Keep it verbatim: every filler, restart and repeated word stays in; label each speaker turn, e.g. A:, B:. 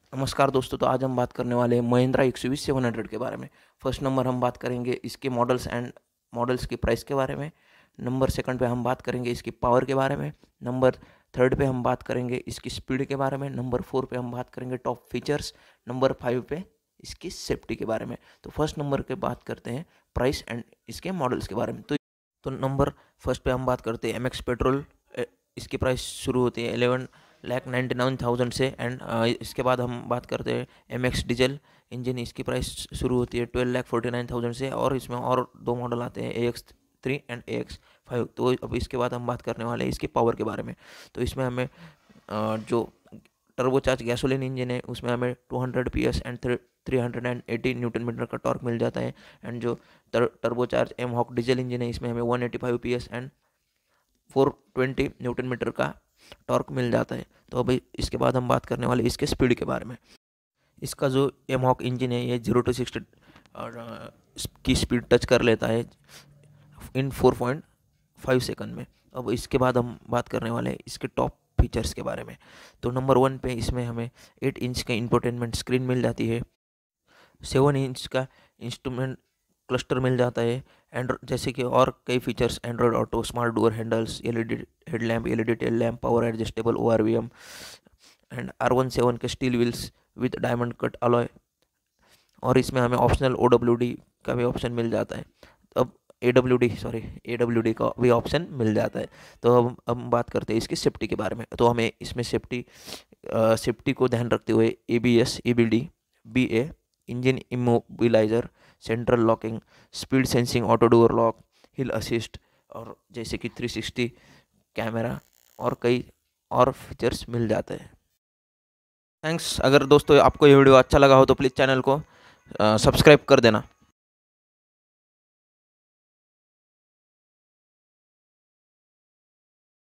A: नमस्कार दोस्तों, तो आज हम बात करने वाले हैं महिंद्रा एक्सयूवी सेवन हंड्रेड के बारे में। फर्स्ट नंबर हम बात करेंगे इसके मॉडल्स एंड मॉडल्स की प्राइस के बारे में। नंबर सेकंड पे हम बात करेंगे इसकी पावर के बारे में। नंबर थर्ड पे हम बात करेंगे इसकी स्पीड के बारे में। नंबर फोर पे हम बात करेंगे टॉप फीचर्स। नंबर फाइव पे इसकी सेफ्टी के बारे में। तो फर्स्ट नंबर के बात करते हैं प्राइस एंड इसके मॉडल्स के बारे में। तो तो नंबर फर्स्ट पे हम बात करते हैं एम एक्स पेट्रोल। ए, इसकी प्राइस शुरू होती है eleven lakh ninety nine thousand से। एंड इसके बाद हम बात करते हैं एम एक्स डीजल इंजन। इसकी प्राइस शुरू होती है twelve lakh forty nine thousand से। और इसमें और दो मॉडल आते हैं A X three and A X five. तो अब इसके बाद हम बात करने वाले हैं इसके पावर के बारे में। तो इसमें हमें अ, जो टर्बोचार्ज गैसोलीन इंजन है उसमें हमें two hundred P S and three hundred and eighty newton metre का टॉर्क मिल जाता है। एंड जो टर, turbocharge M hawk diesel engine है इसमें हमें one eighty five P S and four twenty newton metre का टॉर्क मिल जाता है। तो अभी इसके बाद हम बात करने वाले इसके स्पीड के बारे में। इसका जो एम हॉक इंजन है ये जीरो टू सिक्सटी और अ, की स्पीड टच कर लेता है in four point five second में। अब इसके बाद हम बात करने वाले हैं इसके टॉप फीचर्स के बारे में। तो नंबर वन पे इसमें हमें एट इंच का इंफोटेनमेंट स्क्रीन मिल जाती है। सेवन इंच का इंस्ट्रूमेंट क्लस्टर मिल जाता है। एंड्रॉ जैसे कि और कई features android auto, smart door handles, LED headlamp, LED tail lamp, power adjustable ORVM and R one seven के steel wheels with diamond cut alloy. और इसमें हमें ऑप्शनल ओडब्ल्यूडी का भी ऑप्शन मिल जाता है। अब एडब्ल्यूडी सॉरी एडब्ल्यूडी का भी ऑप्शन मिल जाता है। तो अब हम बात करते हैं इसकी सेफ्टी के बारे में। तो हमें इसमें सेफ्टी सेफ्टी को ध्यान रखते हुए A B S, E B D, B A, engine immobiliser, central locking, speed sensing, auto door lock, hill assist और जैसे कि थ्री सिक्सटी कैमरा और कई और फीचर्स मिल जाते हैं। थैंक्स। अगर दोस्तों आपको ये वीडियो अच्छा लगा हो तो प्लीज़ चैनल को सब्सक्राइब कर देना।